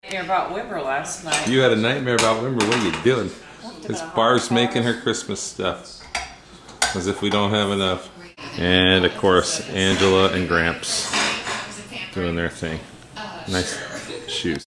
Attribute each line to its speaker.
Speaker 1: Nightmare about Wimber last night.
Speaker 2: You had a nightmare about Wimber. What are you doing? This Bar's making her Christmas stuff. As if we don't have enough. And of course, Angela and Gramps doing their thing. Nice shoes.